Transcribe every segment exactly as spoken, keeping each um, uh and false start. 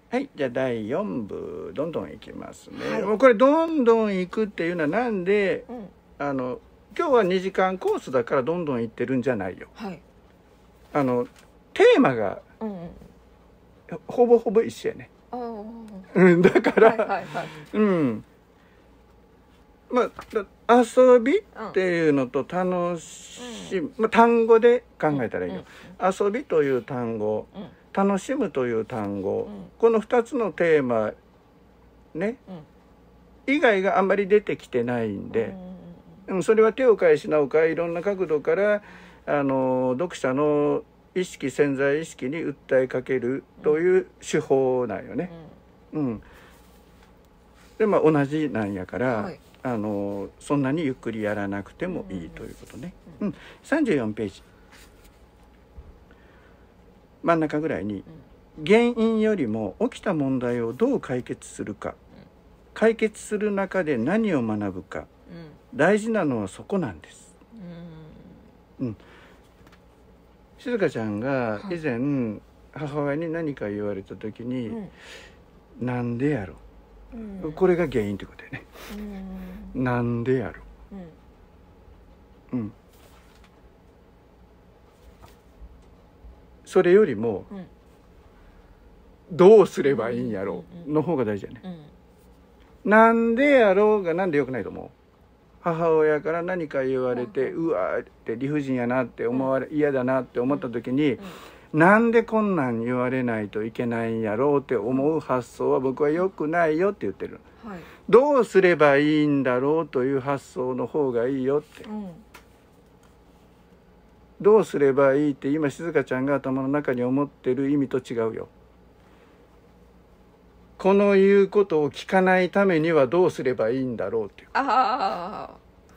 はい、じゃあだいよん部どんどんいきますね、はい、もうこれどんどんいくっていうのはなんで、うん、あの今日はにじかんコースだからどんどんいってるんじゃないよ、はい、あのテーマが、うんうん、ほぼほぼ一緒やね、うん、だから、はいはいはい、うんまあ、遊びっていうのと楽しむ、うんまあ、単語で考えたらいいよ、うんうん、遊びという単語、うん、楽しむという単語、うん、このふたつのテーマね、うん、以外があんまり出てきてないんで、うん、それは手を変え品を変えいろんな角度からあの読者の意識潜在意識に訴えかけるという手法なんよね、うんうん、でまあ同じなんやから、はいあのそんなにゆっくりやらなくてもいいということね、うんうん、さんじゅうよんページ真ん中ぐらいに原因よりも起きた問題をどう解決するか、解決する中で何を学ぶか、大事なのはそこなんです、うんうん、静香ちゃんが以前母親に何か言われた時に、うん、なんでやろうん、これが原因ってことだよね、うん、なんでやろう、うん、それよりも、うん、どうすればいいんやろうの方が大事だね、うん、なんでやろうがなんでよくないと思う。母親から何か言われて、うん、うわーって理不尽やなって思われ、うん、嫌だなって思った時に、うんうん、なんでこんなん言われないといけないんやろうって思う発想は僕は良くないよって言ってる、はい、どうすればいいんだろうという発想の方がいいよって、うん、どうすればいいって今静香ちゃんが頭の中に思ってる意味と違うよ。この言うことを聞かないためにはどうすればいいんだろうっていう。あ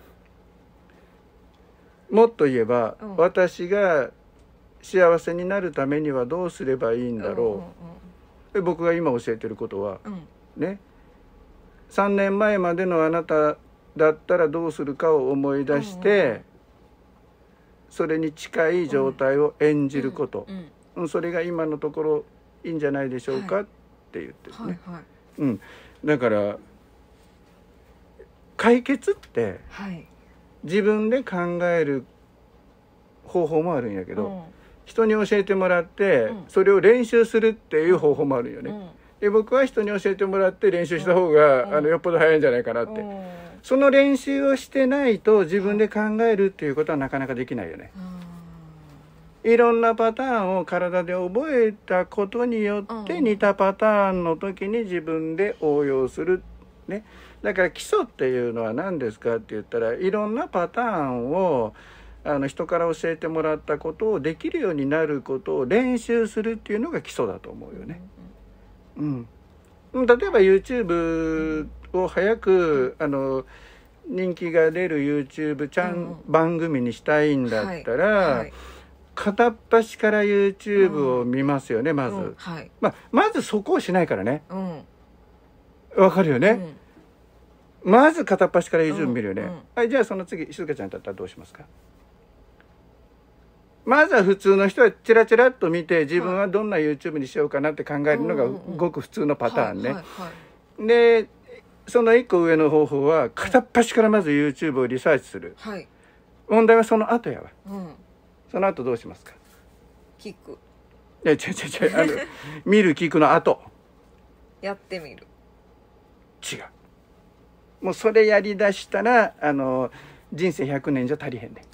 もっと言えば、うん、私が幸せになるためにはどうすればいいんだろう、うんうんうん、で僕が今教えてることは、うん、ねさんねんまえまでのあなただったらどうするかを思い出して、うんうん、それに近い状態を演じること、うんうんうん、それが今のところいいんじゃないでしょうか、はい、って言ってるね、はいはいうん、だから解決って、はい、自分で考える方法もあるんやけど、うん、人に教えてもらって、うん、それを練習するっていう方法もあるよね、うん、で僕は人に教えてもらって練習した方が、うん、あのよっぽど早いんじゃないかなって、うん、その練習をしてないと自分で考えるっていうことはなかなかできないよね、うん、いろんなパターンを体で覚えたことによって似たパターンの時に自分で応用するね。だから基礎っていうのは何ですかって言ったらいろんなパターンをあの人から教えてもらったことをできるようになることを練習するっていうのが基礎だと思うよね、うん、例えば YouTube を早くあの人気が出る YouTube ちゃん番組にしたいんだったら、はいはい、片っ端から YouTube を見ますよね、まず、うんはいまあ、まずそこをしないからね、うんわかるよね、うん、まず片っ端から YouTube 見るよね、うんうん、はいじゃあその次静香ちゃんだったらどうしますか。まずは普通の人はチラチラっと見て自分はどんな YouTube にしようかなって考えるのがごく普通のパターンね、はいはいはい、でその一個上の方法は片っ端からまず YouTube をリサーチする、はい、問題はその後やわ、うん、その後どうしますか。 聞くいや違う違う違うあの見る聞くの後やってみる違うもうそれやりだしたらあの人生ひゃくねんじゃ足りへんね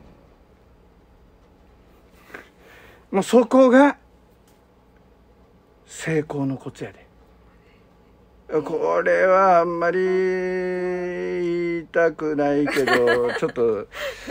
もうそこが成功のコツやで。これはあんまり言いたくないけどちょっと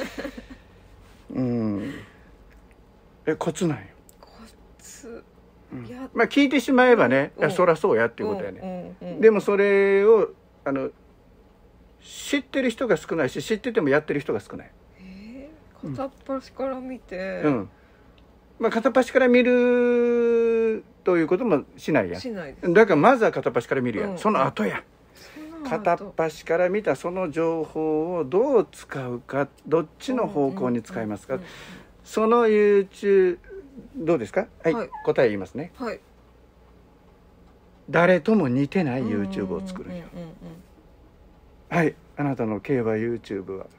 うんえコツなんよコツ、 うん、まあ聞いてしまえばね、うん、いやそらそうやっていうことやね、うんうんうん、でもそれをあの知ってる人が少ないし知っててもやってる人が少ない、 えー、片っ端から見て、 うんまあ、片っ端から見るということもしないやんしないです。だからまずは片っ端から見るやん、うん、その後や片っ端から見たその情報をどう使うかどっちの方向に使いますか、うんうんうんうん、その YouTube どうですか、はいはい、答え言いますね、はい、 誰とも似てない YouTube を作るんよ。 うんうんうんはい、あなたの競馬 YouTube は、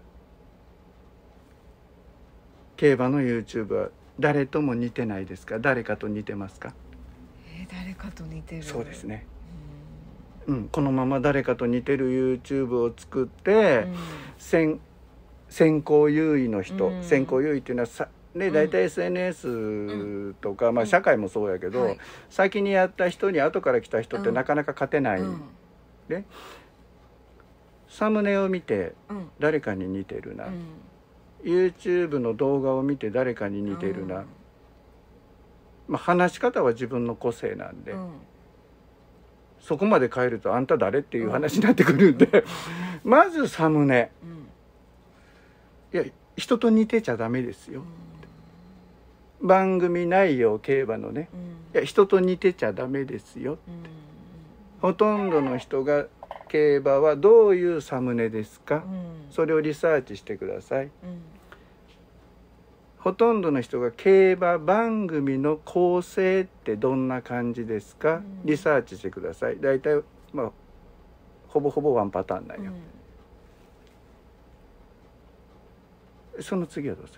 競馬の YouTube は誰とも似てないですか？誰かと似てますか？ えー、誰かと似てる。 そうですね。うん、このまま誰かと似てる YouTube を作って、うん、先, 先行優位の人、うん、先行優位っていうのはさ、ね、大体 エスエヌエス とか、うん、まあ、社会もそうやけど、うんはい、先にやった人に後から来た人ってなかなか勝てない、うん、でサムネを見て誰かに似てるな、うん、YouTube の動画を見て誰かに似てるな、うんまあ、話し方は自分の個性なんで、うん、そこまで変えるとあんた誰っていう話になってくるんで、うん、まずサムネ、うん、いや人と似てちゃダメですよ、うん、番組内容競馬のね、うん、いや人と似てちゃダメですよ、うん、ほとんどの人が競馬はどういうサムネですか、うん、それをリサーチしてください、うん、ほとんどの人が競馬番組の構成ってどんな感じですか、うん、リサーチしてください。だいたいまあほぼほぼワンパターンなんよ、うん、その次はどうする？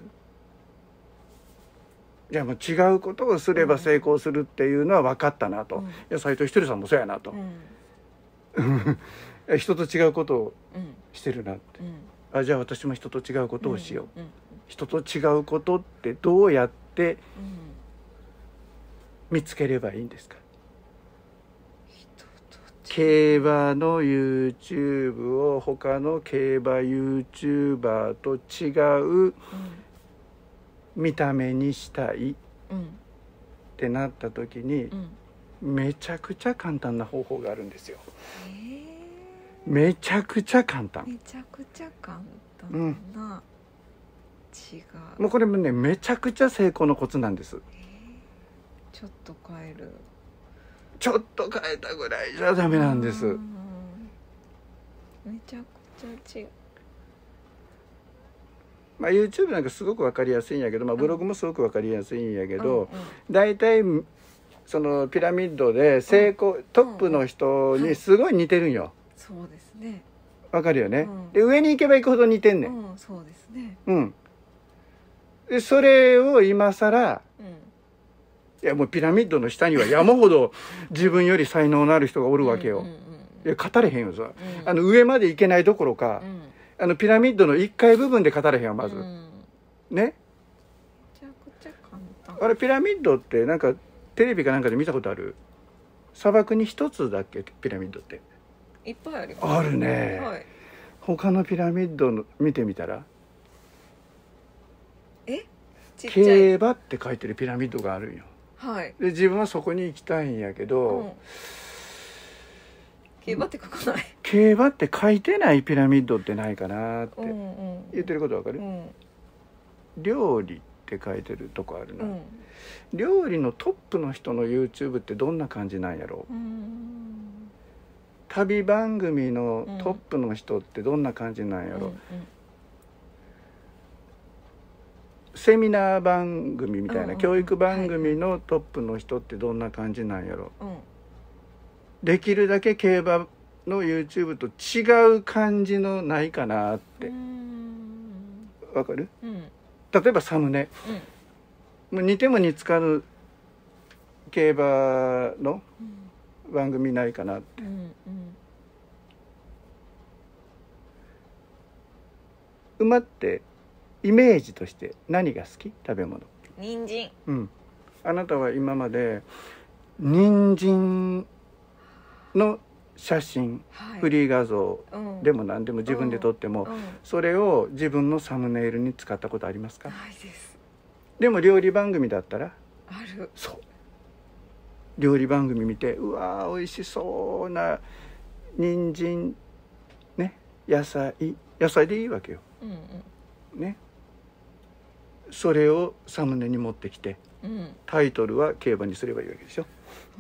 じゃあもう違うことをすれば成功するっていうのは分かったなと、うん、いや斉藤ひとりさんもそうやなと、うん人と違うことをしてるなって、うん、あじゃあ私も人と違うことをしよう、うんうん、人と違うことってどうやって見つければいいんですか？競馬の YouTube を他の競馬 YouTuber と違う見た目にしたいってなった時に、うん、めちゃくちゃ簡単な方法があるんですよ。めちゃくちゃ簡単。 めちゃくちゃ簡単な、うん、違う。 もうこれもねめちゃくちゃ成功のコツなんです。 ちょっと変える。 ちょっと変えたぐらいじゃダメなんです。 めちゃくちゃ違う。 まあ YouTube なんかすごく分かりやすいんやけど、まあ、ブログもすごく分かりやすいんやけど、だいたいそのピラミッドで成功、うん、トップの人にすごい似てるんよ。はいそうですね。 わかるよね、うん、で上に行けば行くほど似てんねん、 うん、そうですね。 うんでそれを今更、うん、いやもうピラミッドの下には山ほど自分より才能のある人がおるわけよ。うんうんうん、いや語れへんよさ、うん、あの上まで行けないどころか、うん、あのピラミッドのいっかい部分で語れへんよまず、うん、ねめちゃくちゃ簡単。 あれピラミッドってなんかテレビかなんかで見たことある？砂漠に一つだっけピラミッドっていっぱいあります。 あるね、はい、他のピラミッドの見てみたらえちっちゃい競馬って書いてるピラミッドがあるんよ、 はい、 で自分はそこに行きたいんやけど、うん、 競馬って書かない競馬って書いてないピラミッドってないかなって、うんうん、言ってることわかる、うん、料理って書いてるとこあるな、うん、料理のトップの人の YouTube ってどんな感じなんやろう、うん旅番組のトップの人ってどんな感じなんやろ、うんうん、セミナー番組みたいな、うんうん、教育番組のトップの人ってどんな感じなんやろ、うん、できるだけ競馬の YouTube と違う感じのないかなってわかる、うん、例えばサムネ、うん、もう似ても似つかぬ競馬の、うん番組ないかなって、うんうん、馬ってイメージとして何が好き？食べ物。 人参。 うん。あなたは今まで人参の写真、はい、フリー画像でも何でも自分で撮っても、うんうん、それを自分のサムネイルに使ったことありますか？ ないです。 でも料理番組だったらある。 そう。料理番組見てうわー美味しそうな人参ね野菜野菜でいいわけよ、うんうん、ねそれをサムネに持ってきて、うん、タイトルは競馬にすればいいわけでしょ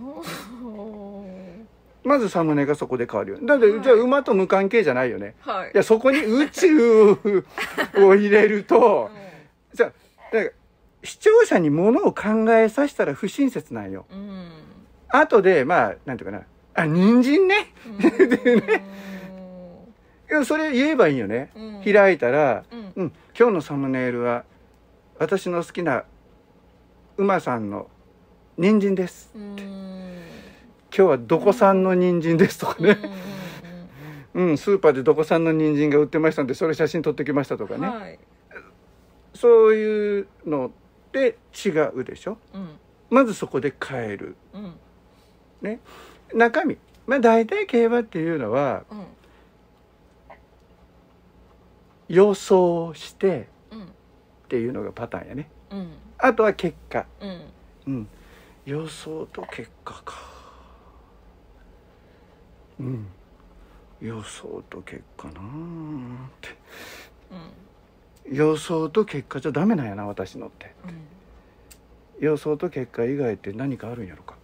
まずサムネがそこで変わるよだって、はい、じゃあ馬と無関係じゃないよね、はい、いやそこに宇宙を入れると、うん、じゃあだから視聴者にものを考えさせたら不親切なんよ、うん、後でまあなんていうかなあ、人参ね。 でね。 いや、それ言えばいいよね。 うん、 開いたら、 うん、 うん、今日のサムネイルは私の好きな馬さんの人参です。 うん今日はどこ産の人参ですとかね。うん、うん、スーパーでどこ産の人参が売ってましたんで、それ写真撮ってきましたとかね。はい、そういうのって違うでしょ。うん、まずそこで変える。うん、ね。中身。まあ大体競馬っていうのは、うん、予想してっていうのがパターンやね。うん、あとは結果。うんうん、予想と結果か。うん、予想と結果なーって、うん、予想と結果じゃダメなんやな私のって、うん、予想と結果以外って何かあるんやろか。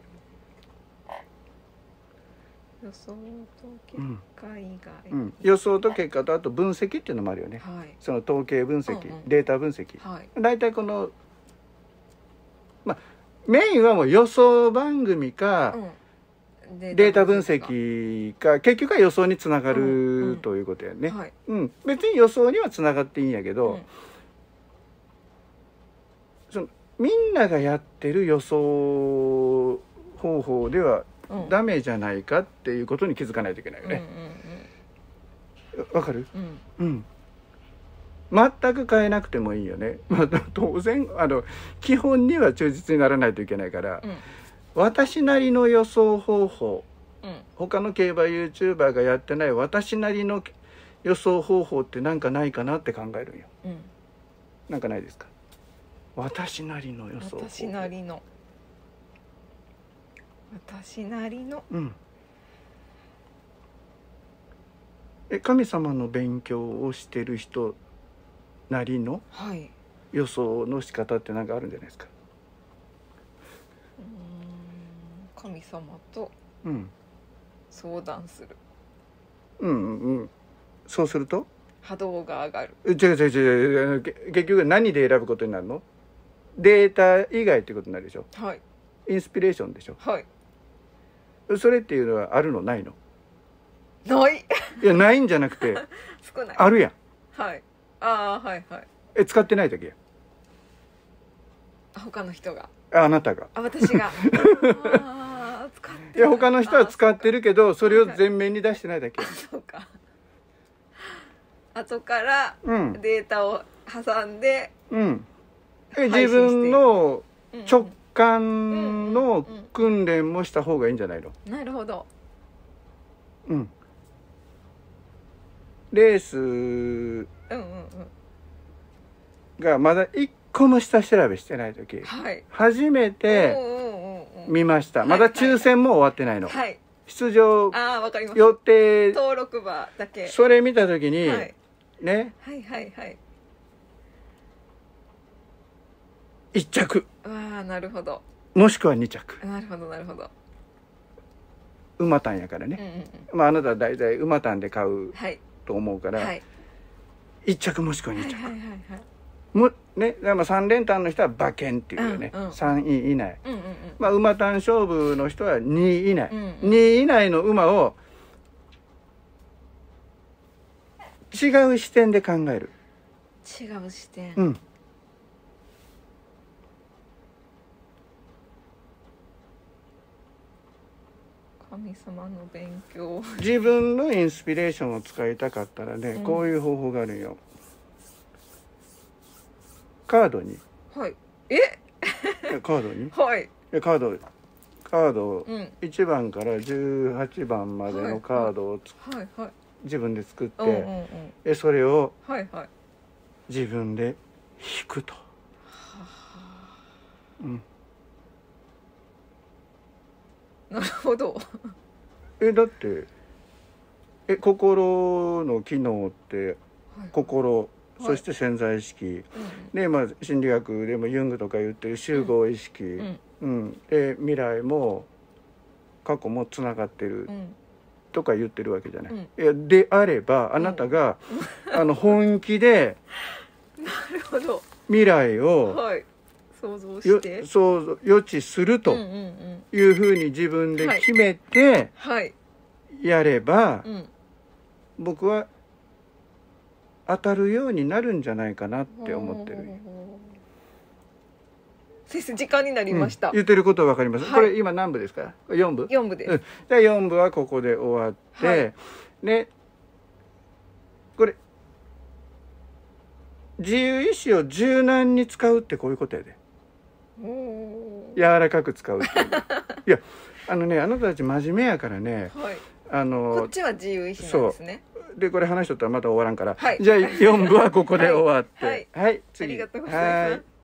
予想と結果以外、 うんうん、予想と結果とあと分析っていうのもあるよね、はい、その統計分析、うんうん、データ分析、はい、だいたいこのまあメインはもう予想番組か、うん、データ分析か結局は予想につながる、うん、ということやね、はい、うん、別に予想にはつながっていいんやけど、うん、そのみんながやってる予想方法ではダメじゃないかっていうことに気づかないといけないよね。わかる？うん、うん、全く変えなくてもいいよね。まあ、当然あの基本には忠実にならないといけないから、うん、私なりの予想方法、うん、他の競馬 YouTuber がやってない私なりの予想方法ってなんかないかなって考えるんよ、うん、なんかないですか？私なりの予想方法。 私なりの私なりの、うん、 え神様の勉強をしてる人なりの予想の仕方って何かあるんじゃないですか？ うーん、神様と相談する、 うん、うんうんそうすると波動が上がる。 違う違う違う、結局何で選ぶことになるの？データ以外ってことになるでしょ。はい。インスピレーションでしょ。はい。それっていうのはあるのないの？ ない。 いやないんじゃなくて少ない。 あるやん。 はい。ああはいはい。 え使ってないだけや。 他の人が。 ああなたが。 あ私が。あ使っていや他の人は使ってるけどそれを前面に出してないだけや。 そうか。後からデータを挟んで、うん、 え自分の直感の訓練もした方がいいんじゃないの？ なるほど。 うん。レースがまだ一個も下調べしてない時、はい、初めて見ました。まだ抽選も終わってないの。はい、出場予定登録馬だけ。 それ見た時に、はい、ね。 はいはいはい。 一着。 ああなるほど。 もしくは二着。 なるほどなるほど。 馬単やからね。うんうんうん、まああなたは大体馬単で買うと思うから、はい、一着もしくは二着。はいはいはいはい。もね、だからまあ三連単の人は馬券っていうよね。うんうん、三位以内。うんうんうん、まあ馬単勝負の人は二位以内。うんうん、二位以内の馬を違う視点で考える。 違う視点。 うん。 神様の勉強。 自分のインスピレーションを使いたかったらね、うん、こういう方法があるよ。カードに。 はい。え？ カードに。 はい。 カード。カード、うん、いちばんからじゅうはちばんまでのカードをつ、はいはい、自分で作って、うんうんうん、えそれを自分で引くと。はあ、うん。 なるほど。 えだってえ心の機能って、はい、心、そして潜在意識、はい、で、まあ、心理学でもユングとか言ってる集合意識、うんうん、で未来も過去もつながってる、うん、とか言ってるわけじゃない。うん、いやであればあなたが、うん、あの本気でなるほど未来を想像して想像予知するというふうに自分で決めてやれば、うんうん、僕は当たるようになるんじゃないかなって思ってる。 先生時間になりました、 うん、言ってることは分かります、はい、これ今何部ですか？よん部？ よん部です、うん、 じゃあよん部はここで終わって、はい、ね、これ自由意志を柔軟に使うってこういうことやで。柔らかく使うっていういやあのね、あなたたち真面目やからね、はい、あのこっちは自由意志なんですね。 でこれ話しとったらまた終わらんから、はい、じゃあよん部はここで終わって、 はい、 はい、 次ありがとうございます。はい。